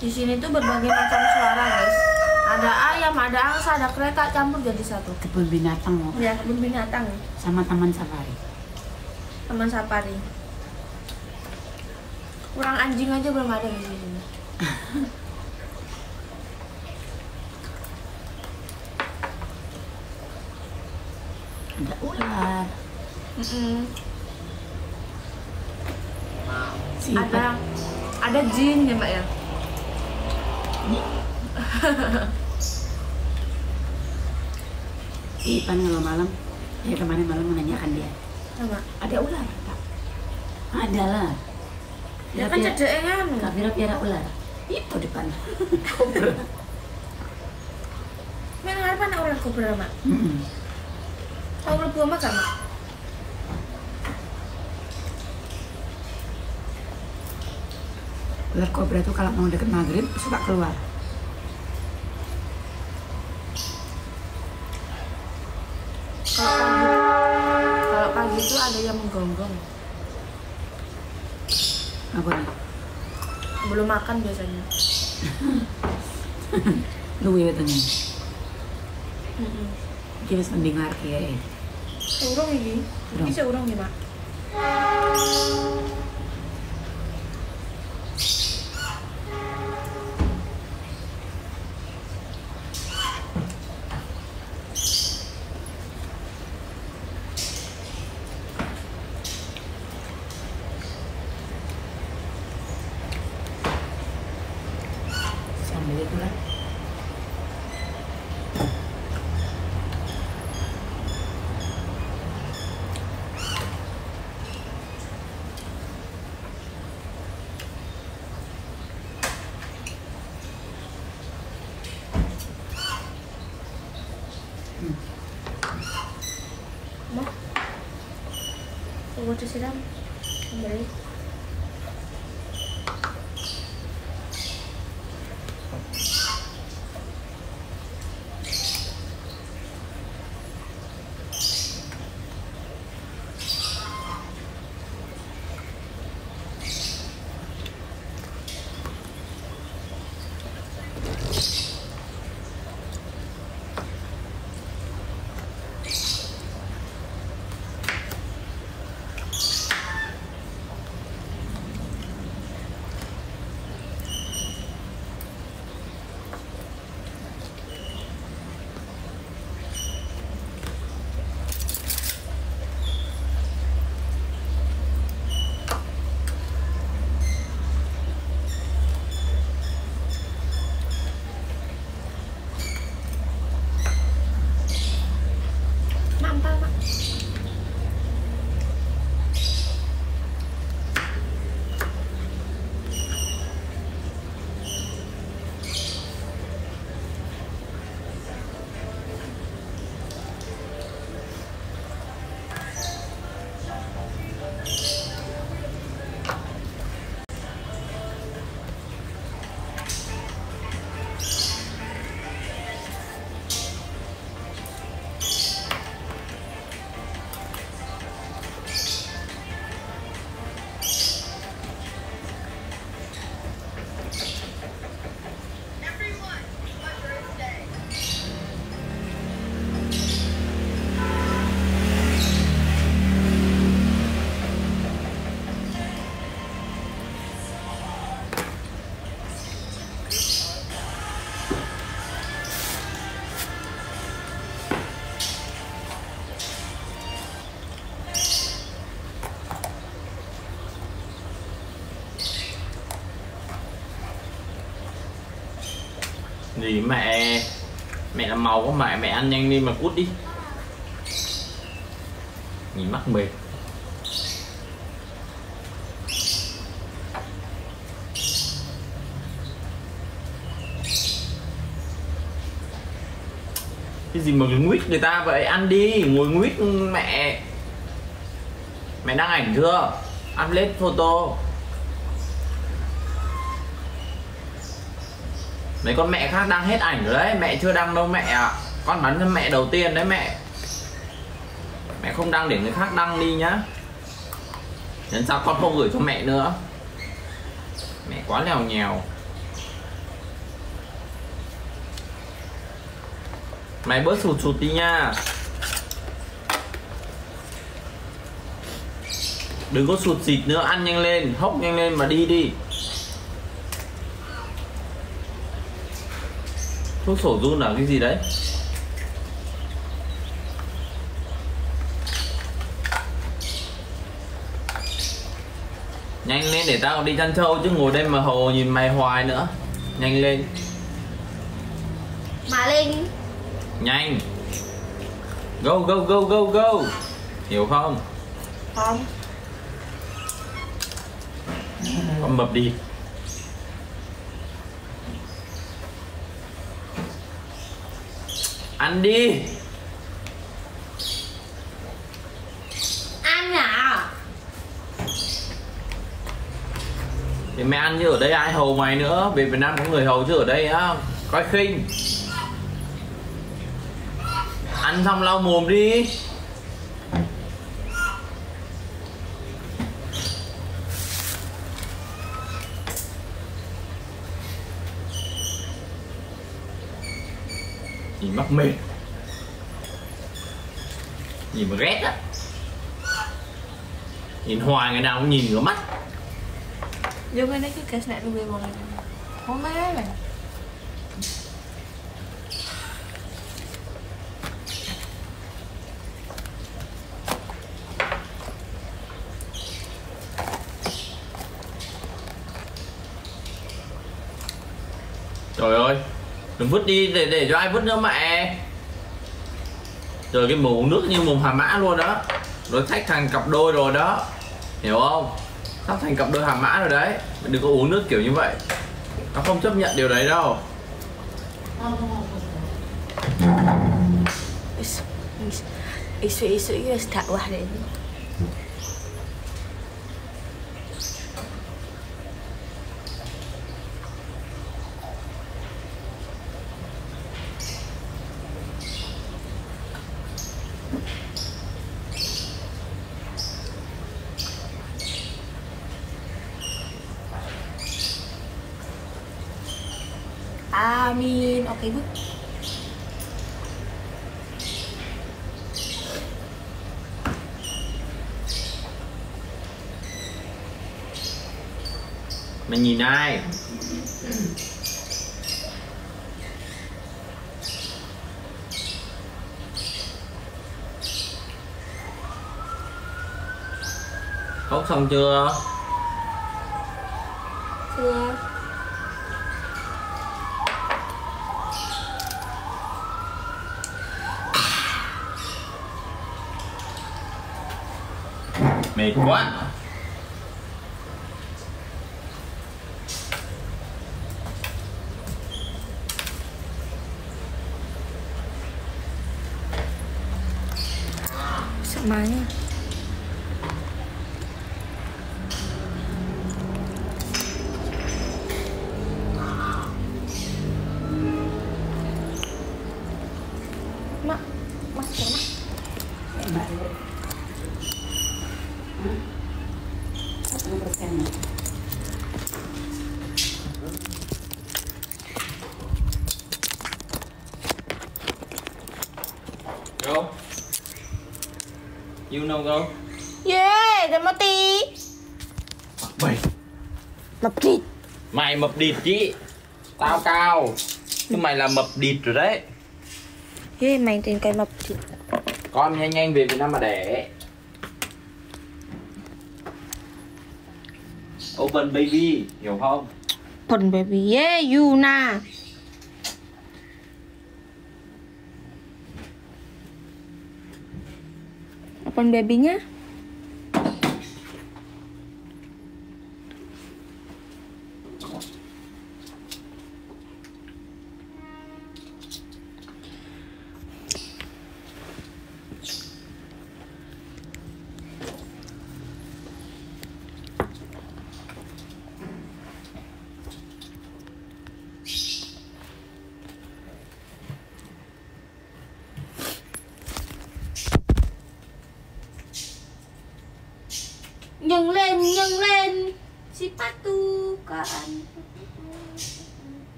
Di sini tuh berbagai macam suara guys. Ada ayam, ada angsa, ada kereta campur jadi satu. Kebun binatang loh. Ya, kebun binatang. Sama taman safari. Taman safari. Kurang anjing aja belum ada di sini. Ada ular. Ada jin ya mbak ya. Ipan kalau malam, ya kemarin malam menanyakan dia. Sama. Ada ular tak? Ada lah. Ya kan cedek kan. Kak Vira piara ular. Itu depan. Kobra. Main apa nak ular kobra mak? Tahu ular buah makan mak? Ular kobra tuh kalau mau deket maghrib suka keluar. Kalau pagi itu ada yang menggonggong. Apa nih? Belum makan biasanya. Luwe katanya. Kita mendengar ya. Urung ini. Bisa urung nih mak. Sambil itu lah. Mau? Tunggu disiram. Kembali. Mantap mak. Gì mẹ làm màu của mẹ ăn nhanh đi mà cút đi, nhìn mắc mệt. Cái gì mà nguyết người ta vậy, ăn đi, ngồi nguyết mẹ. Mẹ đăng ảnh chưa? Upload photo. Mấy con mẹ khác đăng hết ảnh rồi đấy, mẹ chưa đăng đâu mẹ ạ. Con bắn cho mẹ đầu tiên đấy mẹ. Mẹ không đăng để người khác đăng đi nhá. Lần sau con không gửi cho mẹ nữa. Mẹ quá lèo nhèo. Mày bớt sụt sụt đi nha. Đừng có sụt xịt nữa, ăn nhanh lên, hốc nhanh lên mà đi đi. Thuốc sổ run là cái gì đấy? Nhanh lên để tao đi chăn trâu chứ ngồi đây mà hồ nhìn mày hoài nữa. Nhanh lên. Mà lên. Nhanh. Go go go go go. Hiểu không? Không. Con mập đi. Ăn đi. Ăn à? Thì mẹ ăn chứ ở đây ai hầu mày nữa. Về Việt Nam có người hầu chứ ở đây á coi khinh. Ăn xong lau mồm đi. Nhìn mắc mệt. Nhìn mà ghét á. Nhìn hoài ngày nào cũng nhìn ngửa mắt. Dùng cái này cái snack luôn rồi. Không mấy này. Trời ơi, đừng vứt đi để cho ai vứt nữa mẹ. Trời, cái mồm uống nước như mồm hà mã luôn đó. Rồi thách thành cặp đôi rồi đó. Hiểu không? Sắp thành cặp đôi hà mã rồi đấy. Mình đừng có uống nước kiểu như vậy. Nó không chấp nhận điều đấy đâu. Isu-isu tak wah deh. Amin. Oke, Bu. Mày nhìn ai? Khóc xong chưa? Chưa. Mệt quá. Sợ má nha. Mak, mas mana? Enak ya. 1%. Go. You know go. Yeah, udah mati. Mày. Mập thịt. Mày mập địt chứ. Tao cao. Chứ mày là mập địt rồi đấy. Yeah, mày tên cái mập thịt. Con nhanh nhanh về Việt Nam mà đẻ. Open baby, hiểu không? Phần baby, yeah, Yuna. Open baby nhá.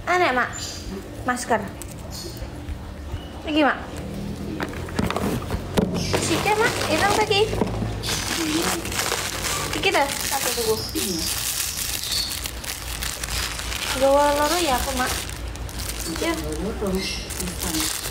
Aneh mak, masker. Lagi mak. Sike mak, irang lagi. Kita pakai tunggu. Gawa loro ya aku mak. Ya. Loro dong.